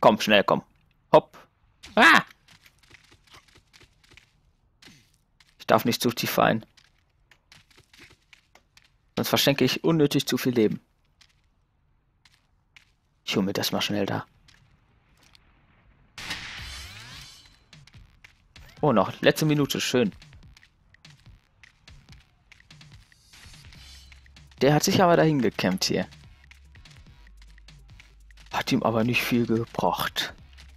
Komm, schnell, komm. Hopp. Ah! Ich darf nicht zu tief fallen. Sonst verschenke ich unnötig zu viel Leben. Ich hole mir das mal schnell da. Oh, noch letzte Minute, schön. Der hat sich aber dahin gekämpft hier. Hat ihm aber nicht viel gebracht.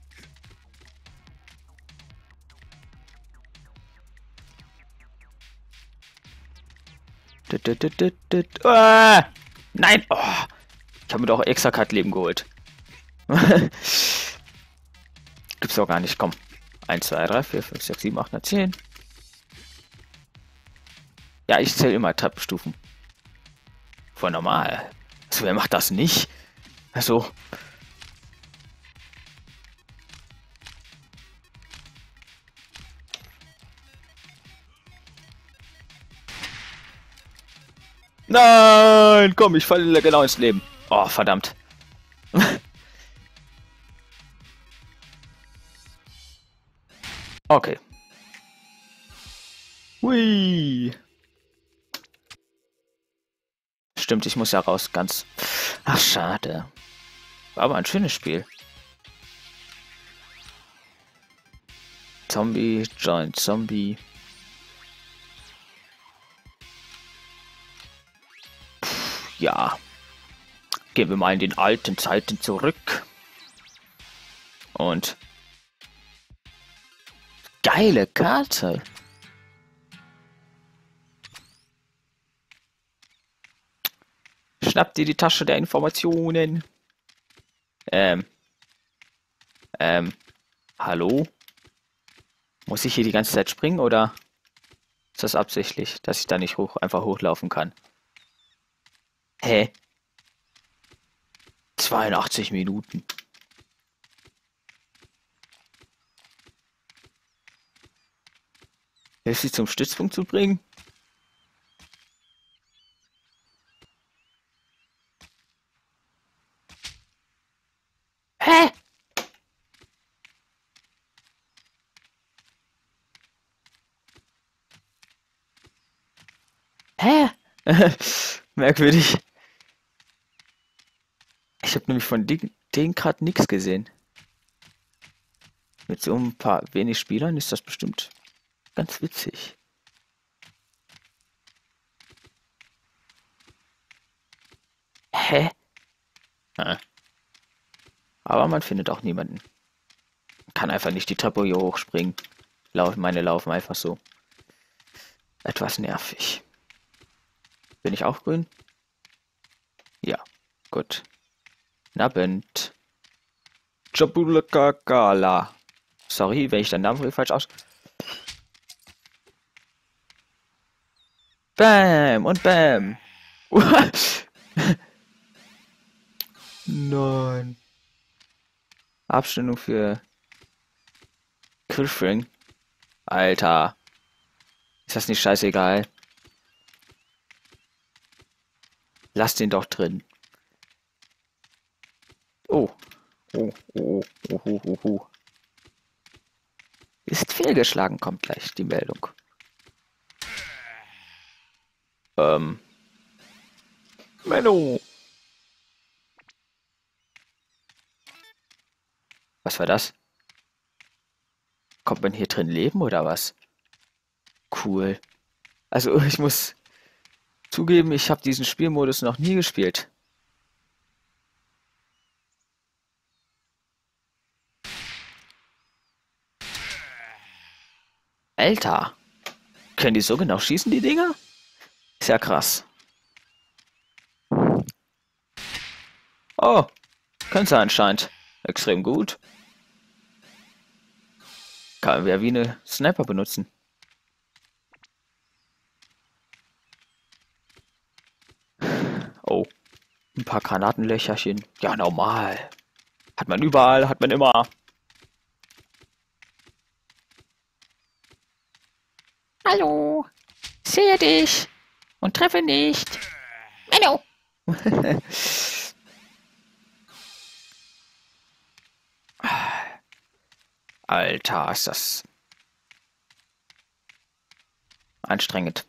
Ah! Nein! Oh, ich habe mir doch extra Cut-Leben geholt. Gibt's doch gar nicht, komm. 1, 2, 3, 4, 5, 6, 7, 8, 9, 10. Ja, ich zähle immer Treppenstufen. Voll normal. Also, wer macht das nicht? Also. Nein! Komm, ich falle genau ins Leben. Oh, verdammt. Okay. Hui. Stimmt, ich muss ja raus, ganz. Ach, schade. War aber ein schönes Spiel. Zombie, Joint Zombie. Ja. Gehen wir mal in den alten Zeiten zurück. Und. Geile Karte. Schnapp dir die Tasche der Informationen. Hallo? Muss ich hier die ganze Zeit springen oder ist das absichtlich, dass ich da nicht einfach hochlaufen kann? Hä? 82 Minuten. Hilft sie zum Stützpunkt zu bringen? Hä? Hä? Merkwürdig. Ich habe nämlich von denen gerade nichts gesehen. Mit so ein paar wenig Spielern ist das bestimmt ganz witzig. Hä? Aber man findet auch niemanden. Man kann einfach nicht die Treppe hier hochspringen. Meine laufen einfach so. Etwas nervig. Bin ich auch grün? Ja, gut. Nabend. Jabulakakala. Sorry, wenn ich deinen Namen falsch aus. Bam und Bam. Nein. Abstimmung für Cliffring. Alter. Ist das nicht scheißegal? Lass den doch drin. Oh. Oh. Ist fehlgeschlagen, kommt gleich die Meldung. Menno. Was war das? Kommt man hier drin leben oder was? Cool. Also ich muss zugeben, ich habe diesen Spielmodus noch nie gespielt. Alter. Können die so genau schießen, die Dinger? Ist ja krass. Oh, können sie anscheinend. Extrem gut. Kann man ja wie eine Sniper benutzen. Oh, ein paar Granatenlöcherchen. Ja, normal. Hat man überall, hat man immer. Hallo, sehe dich und treffe nicht. Hallo. Alter, ist das anstrengend.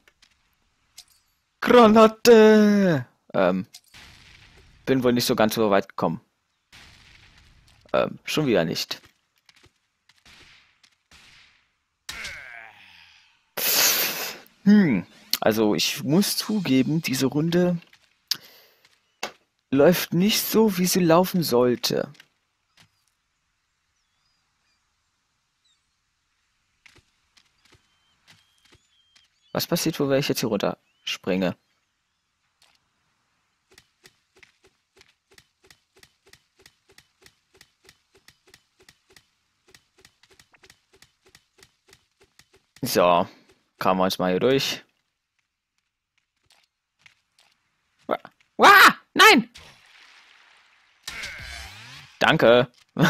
Granate! Bin wohl nicht so ganz so weit gekommen. Schon wieder nicht. Also ich muss zugeben, diese Runde läuft nicht so, wie sie laufen sollte. Was passiert, wo ich jetzt hier runter springe? So, kramen wir uns mal hier durch. Wah! Nein! Danke.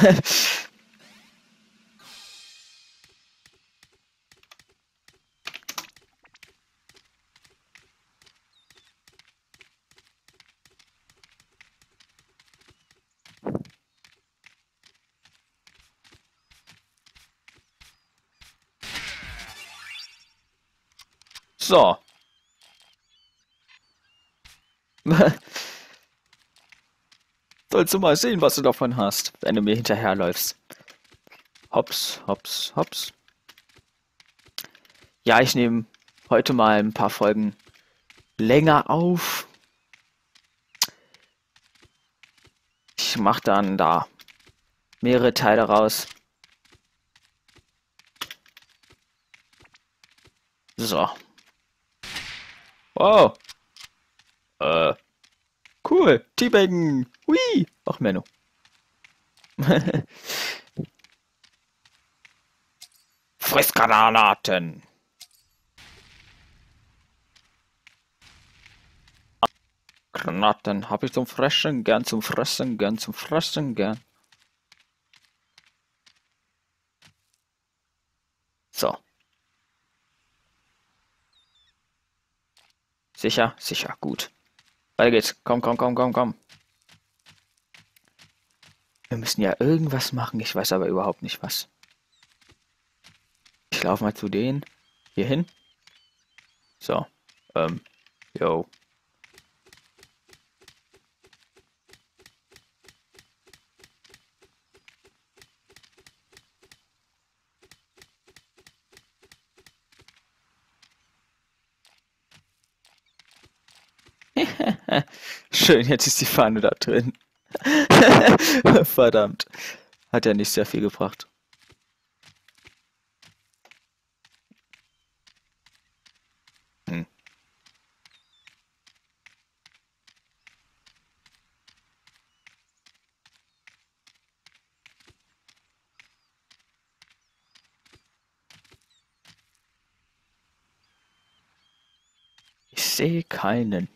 So. Sollst du mal sehen, was du davon hast, wenn du mir hinterherläufst. Hops, hops, hops. Ja, ich nehme heute mal ein paar Folgen länger auf. Ich mache dann da mehrere Teile raus. So. Wow. Cool. Teabagen. Hui. Ach, Menno. Fressgranaten. Granaten habe ich zum Fressen, gern zum Fressen, gern zum Fressen, gern. So. Sicher? Sicher. Gut. Weiter geht's. Komm, komm, komm, komm, komm. Wir müssen ja irgendwas machen. Ich weiß aber überhaupt nicht was. Ich laufe mal zu denen. Hier hin. So. Jo. Schön, jetzt ist die Fahne da drin. Verdammt. Hat ja nicht sehr viel gebracht. Hm. Ich sehe keinen.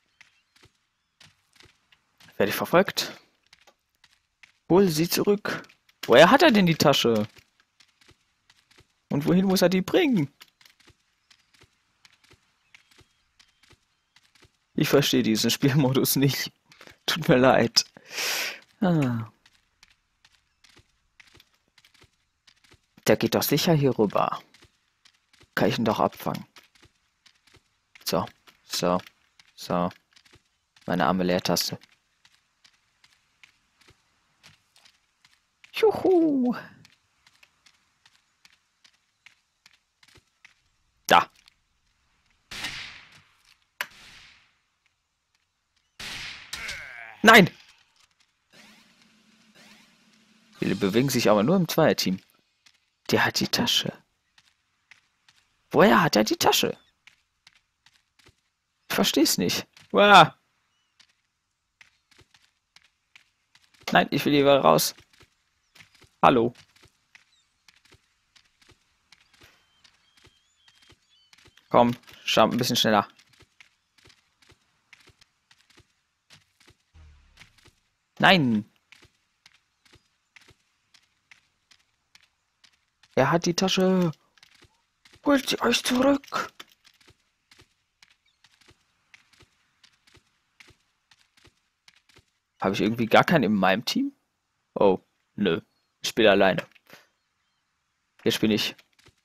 Werde ich verfolgt? Hol sie zurück. Woher hat er denn die Tasche? Und wohin muss er die bringen? Ich verstehe diesen Spielmodus nicht. Tut mir leid. Ah. Der geht doch sicher hier rüber. Kann ich ihn doch abfangen. So, so, so. Meine arme Leertaste. Juhu. Da. Nein! Die bewegen sich aber nur im Zweierteam. Der hat die Tasche. Woher hat er die Tasche? Ich versteh's nicht. Uah. Nein, ich will lieber raus. Hallo. Komm, schau ein bisschen schneller. Nein. Er hat die Tasche. Holt sie euch zurück. Habe ich irgendwie gar keinen in meinem Team? Oh, nö. Ich spiele alleine. Jetzt bin ich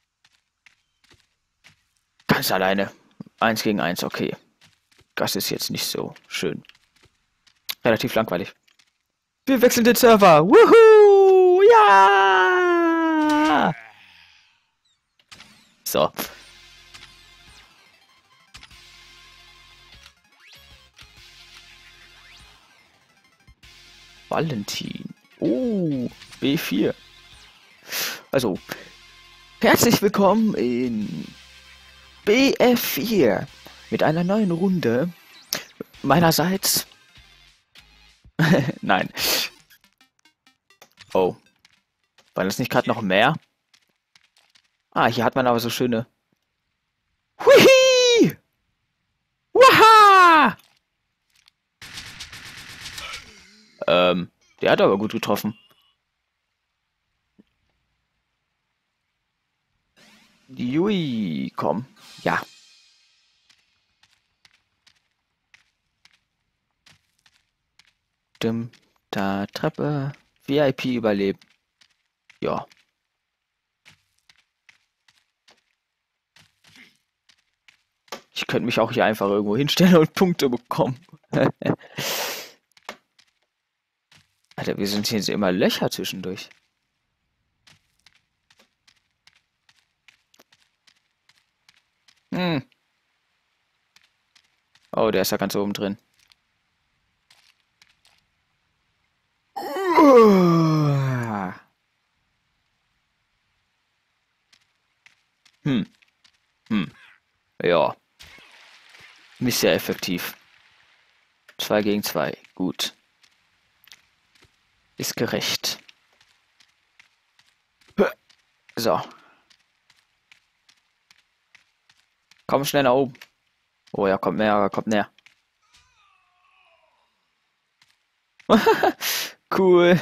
ganz alleine. 1 gegen 1, okay. Das ist jetzt nicht so schön. Relativ langweilig. Wir wechseln den Server. Wuhu! Ja! So. Valentin. Oh, B4. Also, herzlich willkommen in BF4 mit einer neuen Runde. Meinerseits. Nein. Oh. Waren das nicht gerade noch mehr? Ah, hier hat man aber so schöne. Hui! Waha! Der hat aber gut getroffen. Jui, komm. Ja. Da Treppe. VIP überlebt. Ja. Ich könnte mich auch hier einfach irgendwo hinstellen und Punkte bekommen. Alter, wir sind hier immer Löcher zwischendurch. Hm. Oh, der ist ja ganz oben drin. Ja. Nicht sehr effektiv. 2 gegen 2. Gut. Ist gerecht. So. Komm schnell nach oben. Oh ja, kommt näher, kommt näher. Cool.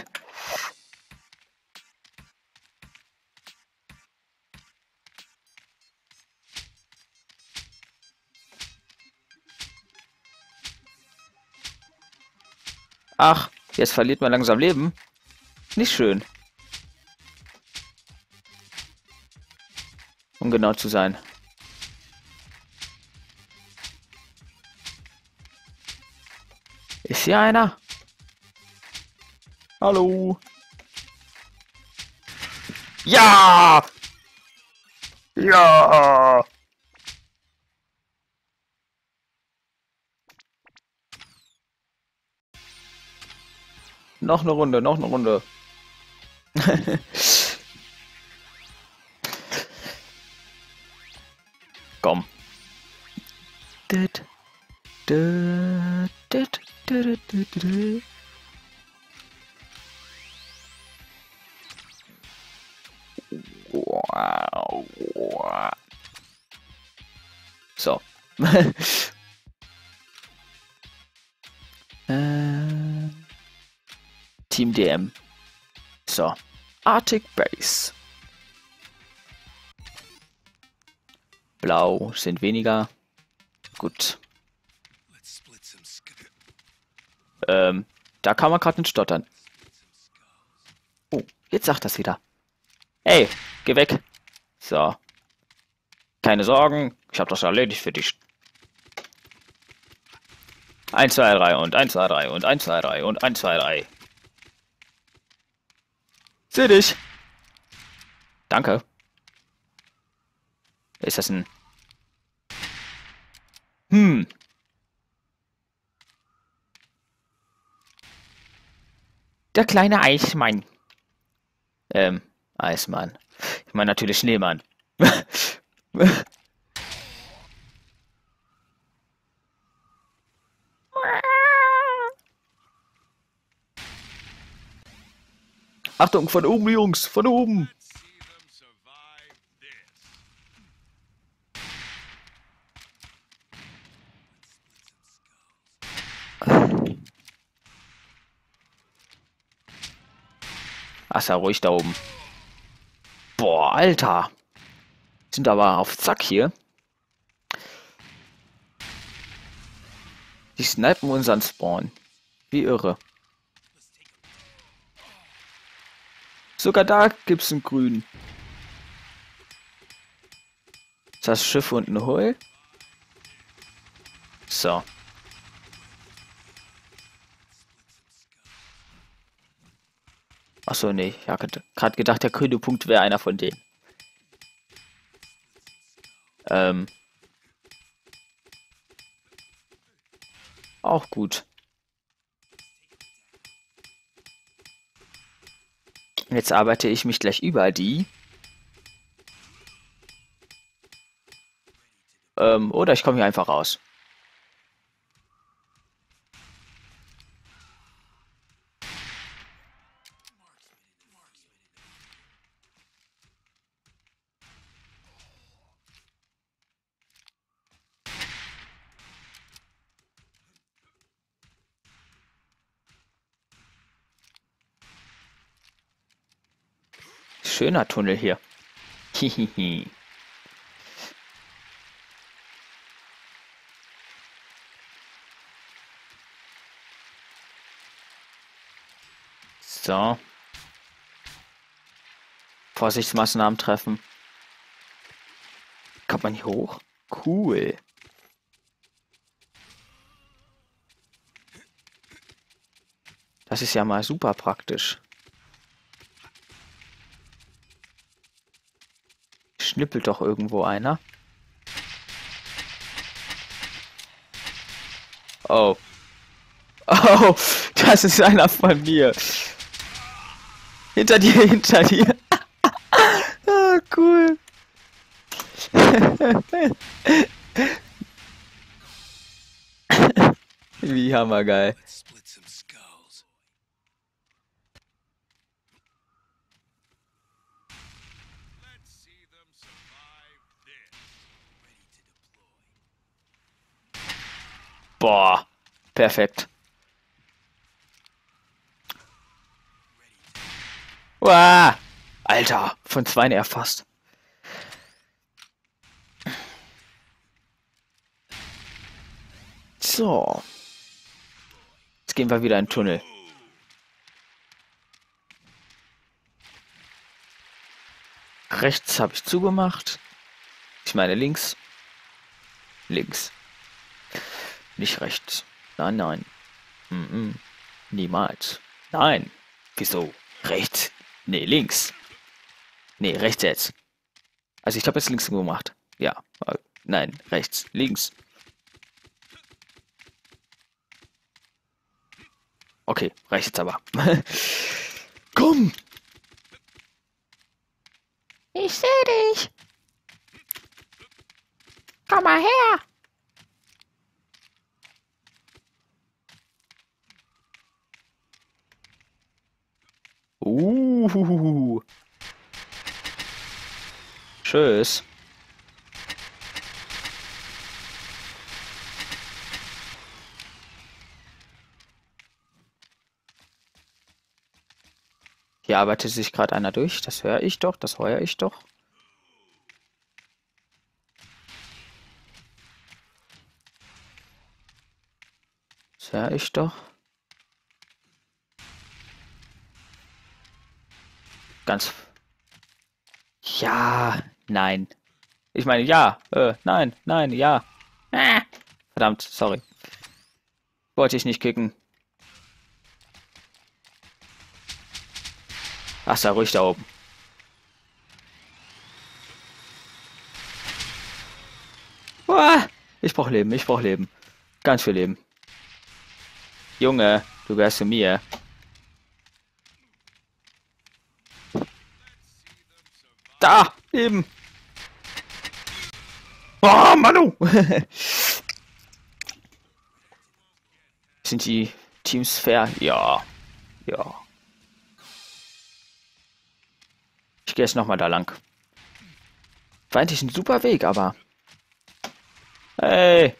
Ach, jetzt verliert man langsam Leben. Nicht schön. Um genau zu sein. Ist hier einer? Hallo? Ja! Ja! Noch eine Runde, noch eine Runde. Komm. So. Team DM. So. Arctic Base. Blau sind weniger. Gut. Da kann man gerade nicht stottern. Oh, jetzt sagt das wieder. Ey, geh weg. So. Keine Sorgen, ich habe das erledigt für dich. 1, 2, 3 und 1, 2, 3 und 1, 2, 3 und 1, 2, 3. Seh dich. Danke. Ist das ein... Der kleine Eismann. Eismann. Ich meine natürlich Schneemann. Achtung, von oben, Jungs, von oben. Ach, ist ja ruhig da oben. Boah, Alter. Sind aber auf Zack hier. Die snipen unseren Spawn. Wie irre. Sogar da gibt's einen grünen. das Schiff unten hol. So. Achso, nee. Ich habe gerade gedacht, der grüne Punkt wäre einer von denen. Auch gut. Jetzt arbeite ich mich gleich über die. Oder ich komme hier einfach raus. Schöner Tunnel hier. Hihihi. So. Vorsichtsmaßnahmen treffen. Kommt man hier hoch? Cool. Das ist ja mal super praktisch. Schnippelt doch irgendwo einer. Oh. Oh, das ist einer von mir. Hinter dir, hinter dir. Ah, cool. Wie hammergeil. Boah, perfekt. Uah, Alter, von zwei erfasst. So. Jetzt gehen wir wieder in den Tunnel. Rechts habe ich zugemacht. Ich meine links. Links. Nicht rechts. Nein, nein. Niemals. Nein. Wieso? Rechts. Nee, links. Nee, rechts jetzt. Also ich habe jetzt links gemacht. Ja. Nein, rechts. Links. Okay, reicht jetzt aber. Komm! Ich sehe dich! Komm mal her! Tschüss. Hier arbeitet sich gerade einer durch. Das höre ich doch. Das heuer ich doch. Das höre ich doch. Ganz. Ja, nein. Ich meine, ja, nein, nein, ja. Verdammt, sorry. Wollte ich nicht kicken. Ach, sei ruhig da oben. Uah, ich brauche Leben, ich brauche Leben. Ganz viel Leben. Junge, du gehörst zu mir. Da, Leben. Oh, Manu! Sind die Teams fair? Ja. Ja. Ich gehe jetzt nochmal da lang. War eigentlich ein super Weg, aber... Hey!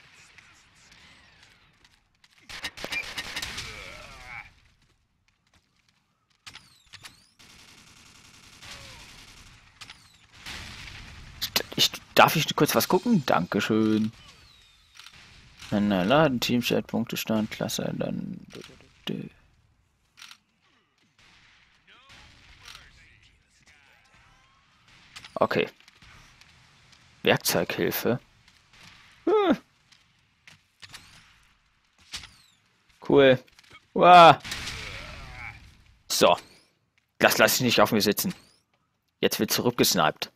Darf ich kurz was gucken? Dankeschön. Na, laden, Teamchat, Punktestand, Klasse, dann... Okay. Werkzeughilfe. Hm. Cool. Uah. So. Das lasse ich nicht auf mir sitzen. Jetzt wird zurückgesniped.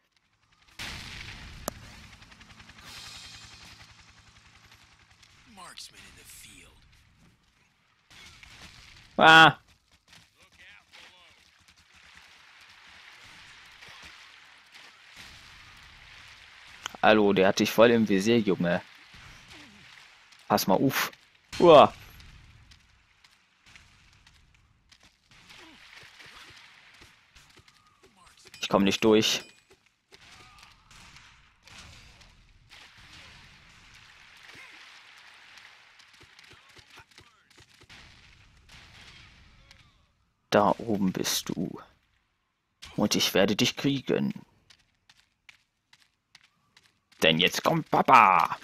Ah. Hallo, der hat dich voll im Visier, Junge. Pass mal auf. Uah. Ich komme nicht durch. Da oben bist du. Und ich werde dich kriegen. Denn jetzt kommt Papa.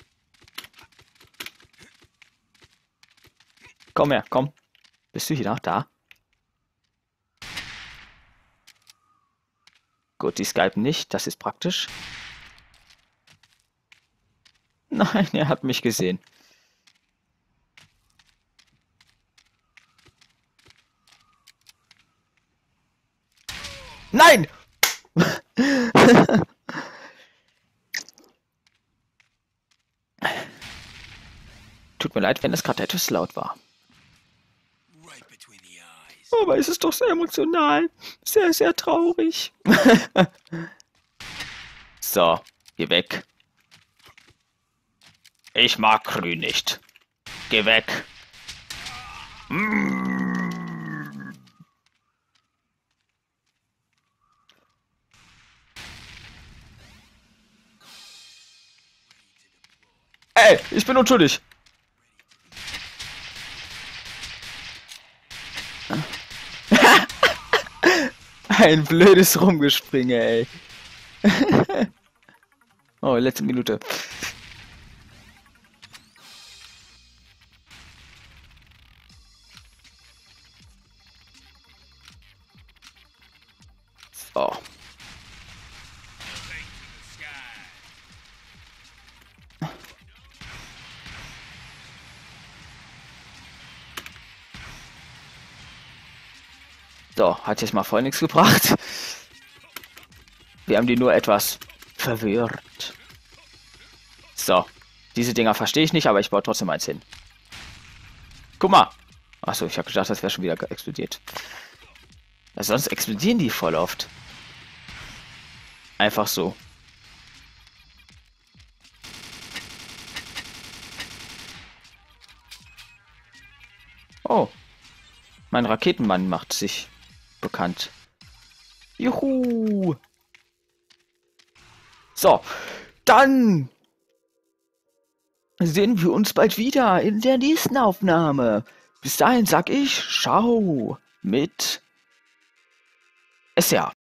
Komm her, komm. Bist du hier noch da? Gut, die skypen nicht, das ist praktisch. Nein, er hat mich gesehen. Nein! Tut mir leid, wenn es gerade etwas laut war. Aber es ist doch sehr emotional. Sehr, sehr traurig. So, geh weg. Ich mag grün nicht. Geh weg. Ey, ich bin unschuldig. Ein blödes Rumgespringe, ey. Oh, letzte Minute. So. So, hat jetzt mal voll nichts gebracht. Wir haben die nur etwas verwirrt. So, diese Dinger verstehe ich nicht, aber ich baue trotzdem eins hin. Guck mal. Achso, ich habe gedacht, das wäre schon wieder explodiert. Ja, sonst explodieren die voll oft. Einfach so. Oh. Mein Raketenmann macht sich bekannt. Juhu. So, dann sehen wir uns bald wieder in der nächsten Aufnahme. Bis dahin sag ich Ciao mit SR.